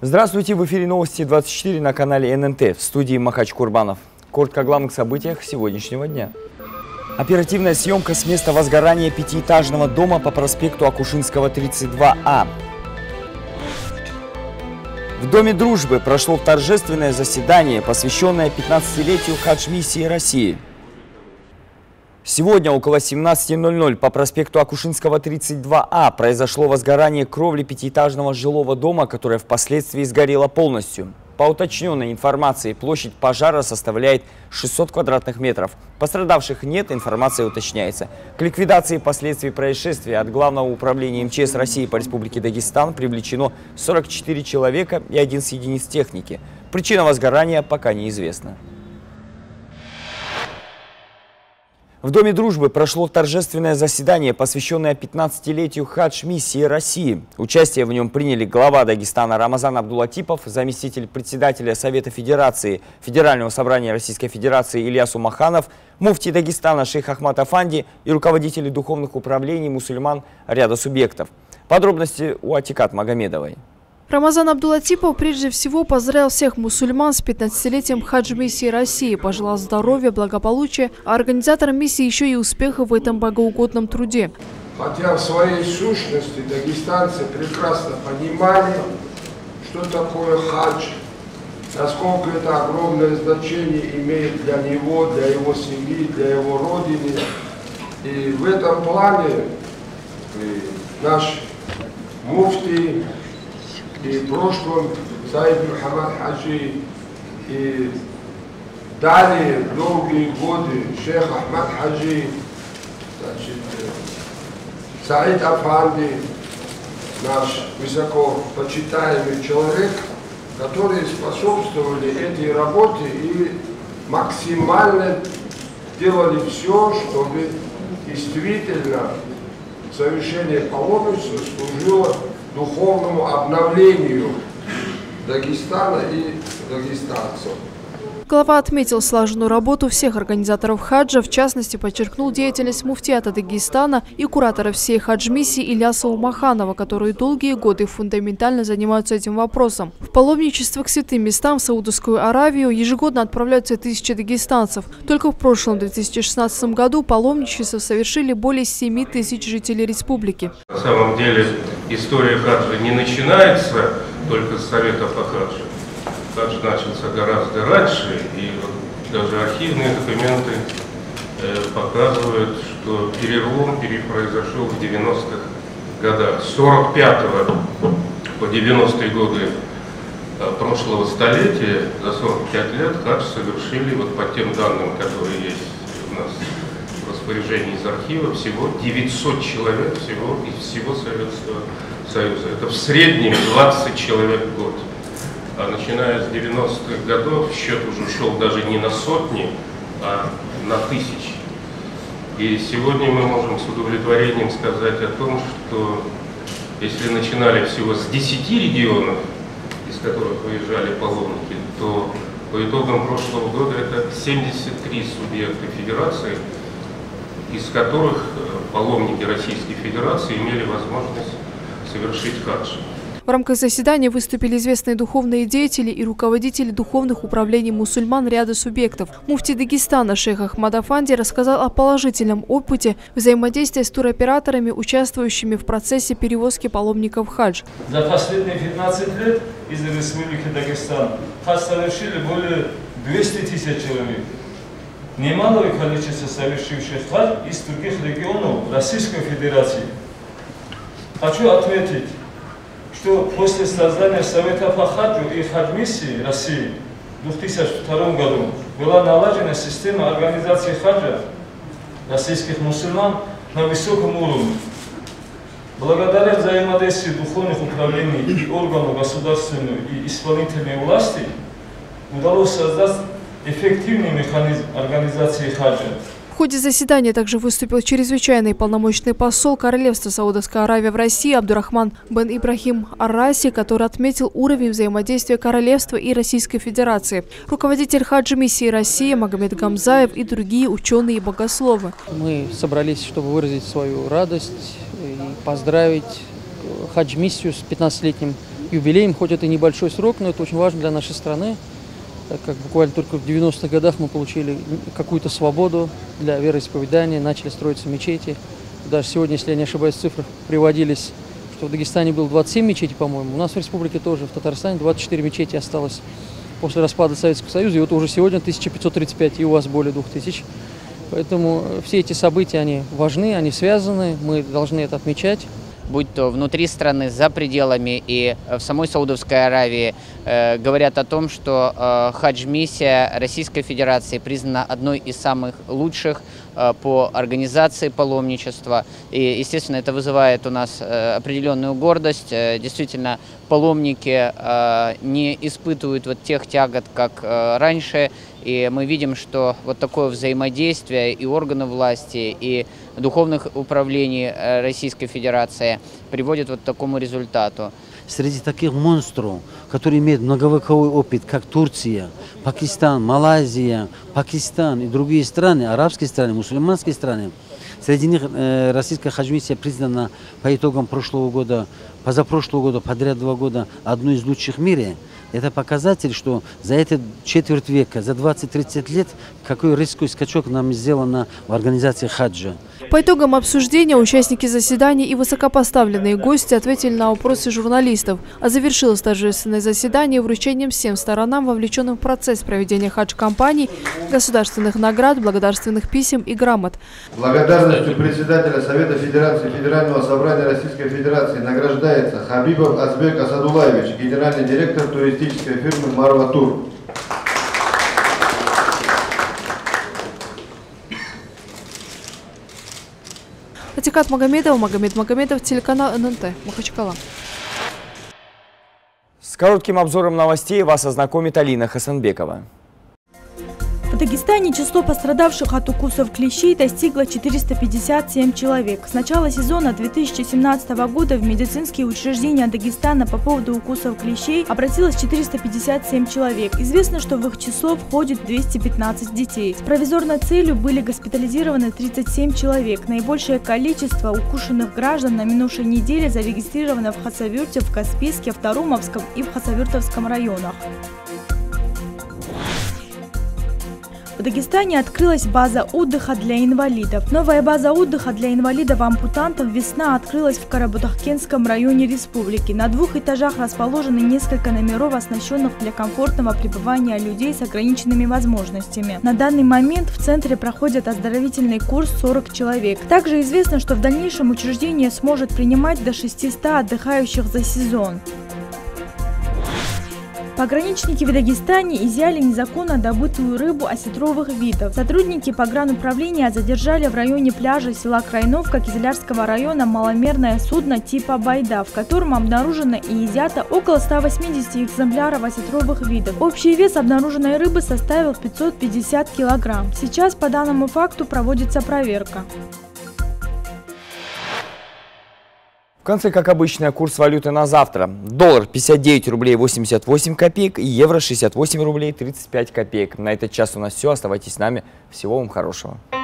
Здравствуйте, в эфире новости 24 на канале ННТ, в студии Махач Курбанов. Коротко о главных событиях сегодняшнего дня. Оперативная съемка с места возгорания пятиэтажного дома по проспекту Акушинского, 32А. В Доме дружбы прошло торжественное заседание, посвященное 15-летию хадж-миссии России. Сегодня около 17:00 по проспекту Акушинского, 32А произошло возгорание кровли пятиэтажного жилого дома, которое впоследствии сгорело полностью. По уточненной информации, площадь пожара составляет 600 квадратных метров. Пострадавших нет, информация уточняется. К ликвидации последствий происшествия от Главного управления МЧС России по Республике Дагестан привлечено 44 человека и 11 единиц техники. Причина возгорания пока неизвестна. В Доме дружбы прошло торжественное заседание, посвященное 15-летию хадж-миссии России. Участие в нем приняли глава Дагестана Рамазан Абдулатипов, заместитель председателя Совета Федерации Федерального собрания Российской Федерации Ильяс Умаханов, муфтий Дагестана шейх Ахмад Афанди и руководители духовных управлений мусульман ряда субъектов. Подробности у Атикат Магомедовой. Рамазан Абдулатипов прежде всего поздравил всех мусульман с 15-летием хадж-миссии России, пожелал здоровья, благополучия, а организаторам миссии еще и успехов в этом богоугодном труде. Хотя в своей сущности дагестанцы прекрасно понимали, что такое хадж, насколько это огромное значение имеет для него, для его семьи, для его родины. И в этом плане наш муфтий и в прошлом Саид Мухаммад Хаджи, и далее долгие годы шейх Ахмад Хаджи, Саид Афанди, наш высоко почитаемый человек, которые способствовали этой работе и максимально делали все, чтобы действительно совершение паломничества служило духовному обновлению Дагестана и дагестанцев. Глава отметил слаженную работу всех организаторов хаджа, в частности, подчеркнул деятельность муфтията Дагестана и куратора всей хадж-миссии Ильяса Умаханова, которые долгие годы фундаментально занимаются этим вопросом. В паломничество к святым местам в Саудовскую Аравию ежегодно отправляются тысячи дагестанцев. Только в прошлом 2016 году паломничество совершили более 7 тысяч жителей республики. На самом деле история хаджа не начинается только с советов о хадже. Хадж начался гораздо раньше, и вот даже архивные документы показывают, что перелом произошел в 90-х годах. С 45-го по 90-е годы прошлого столетия, за 45 лет хадж совершили, вот по тем данным, которые есть у нас в распоряжении из архива, всего 900 человек из всего Советского Союза. Это в среднем 20 человек в год. А начиная с 90-х годов счет уже шел даже не на сотни, а на тысячи. И сегодня мы можем с удовлетворением сказать о том, что если начинали всего с 10 регионов, из которых выезжали паломники, то по итогам прошлого года это 73 субъекта федерации, из которых паломники Российской Федерации имели возможность совершить хадж. В рамках заседания выступили известные духовные деятели и руководители духовных управлений мусульман ряда субъектов. Муфтий Дагестана шейх Ахмад Афанди рассказал о положительном опыте взаимодействия с туроператорами, участвующими в процессе перевозки паломников в хадж. За последние 15 лет из Республики Дагестан хадж совершили более 200 тысяч человек. Немалое количество совершивших хадж из других регионов Российской Федерации. Хочу отметить, что после создания Совета по хаджу и хадж-миссии России в 2002 году была налажена система организации хаджа российских мусульман на высоком уровне. Благодаря взаимодействию духовных управлений и органов государственной и исполнительной власти удалось создать эффективный механизм организации хаджа. В ходе заседания также выступил чрезвычайный полномочный посол Королевства Саудовская Аравия в России Абдурахман бен Ибрахим Ар-Раси, который отметил уровень взаимодействия Королевства и Российской Федерации. Руководитель хадж-миссии России Магомед Гамзаев и другие ученые и богословы. Мы собрались, чтобы выразить свою радость и поздравить хадж-миссию с 15-летним юбилеем, хоть это и небольшой срок, но это очень важно для нашей страны, так как буквально только в 90-х годах мы получили какую-то свободу для вероисповедания, начали строиться мечети. Даже сегодня, если я не ошибаюсь, цифры приводились, что в Дагестане было 27 мечетей, по-моему, у нас в республике тоже, в Татарстане 24 мечети осталось после распада Советского Союза, и вот уже сегодня 1535, и у вас более 2000. Поэтому все эти события, они важны, они связаны, мы должны это отмечать. Будь то внутри страны, за пределами и в самой Саудовской Аравии, говорят о том, что хадж-миссия Российской Федерации признана одной из самых лучших по организации паломничества. И, естественно, это вызывает у нас определенную гордость. Действительно, паломники не испытывают вот тех тягот, как раньше. И мы видим, что вот такое взаимодействие и органов власти, и духовных управлений Российской Федерации приводит вот к такому результату. Среди таких монстров, которые имеют многовековой опыт, как Турция, Пакистан, Малайзия, Пакистан и другие страны, арабские страны, мусульманские страны, среди них российская хадж-миссия признана по итогам прошлого года, позапрошлого года, подряд 2 года одной из лучших в мире. Это показатель, что за это четверть века, за 20-30 лет, какой резкий скачок нам сделано в организации хаджа. По итогам обсуждения участники заседания и высокопоставленные гости ответили на вопросы журналистов. А завершилось торжественное заседание вручением всем сторонам, вовлеченным в процесс проведения хадж-кампаний, государственных наград, благодарственных писем и грамот. Благодарностью председателя Совета Федерации Федерального собрания Российской Федерации награждается Хабибов Азбек Асадулаевич, генеральный директор туристической фирмы «Марва Тур». Атикат Магомедов, Магомед Магомедов, телеканал ННТ, Махачкала. С коротким обзором новостей вас ознакомит Алина Хасанбекова. В Дагестане число пострадавших от укусов клещей достигло 457 человек. С начала сезона 2017 года в медицинские учреждения Дагестана по поводу укусов клещей обратилось 457 человек. Известно, что в их число входит 215 детей. С провизорной целью были госпитализированы 37 человек. Наибольшее количество укушенных граждан на минувшей неделе зарегистрировано в Хасавюрте, в Каспийске, в Тарумовском и в Хасавюртовском районах. В Дагестане открылась база отдыха для инвалидов. Новая база отдыха для инвалидов-ампутантов «Весна» открылась в Карабудакенском районе республики. На 2 этажах расположены несколько номеров, оснащенных для комфортного пребывания людей с ограниченными возможностями. На данный момент в центре проходит оздоровительный курс 40 человек. Также известно, что в дальнейшем учреждение сможет принимать до 600 отдыхающих за сезон. Пограничники в Дагестане изъяли незаконно добытую рыбу осетровых видов. Сотрудники погрануправления задержали в районе пляжа села Крайновка Кизлярского района маломерное судно типа «Байда», в котором обнаружено и изъято около 180 экземпляров осетровых видов. Общий вес обнаруженной рыбы составил 550 килограмм. Сейчас по данному факту проводится проверка. В конце, как обычно, курс валюты на завтра. Доллар 59 рублей 88 копеек и евро 68 рублей 35 копеек. На этот час у нас все. Оставайтесь с нами. Всего вам хорошего.